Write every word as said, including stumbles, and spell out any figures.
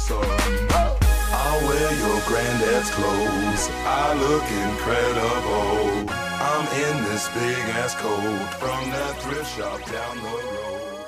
awesome. I'll wear your granddad's clothes, I look incredible. I'm in this big ass coat from that thrift shop down the road.